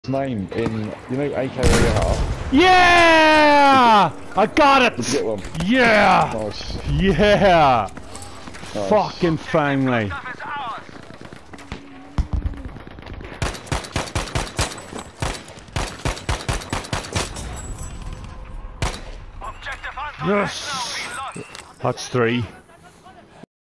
name in, you know, AKA. Yeah! I got it! Did you get one? Yeah! Nice. Yeah! Nice. Fucking family. Yes! That's 3.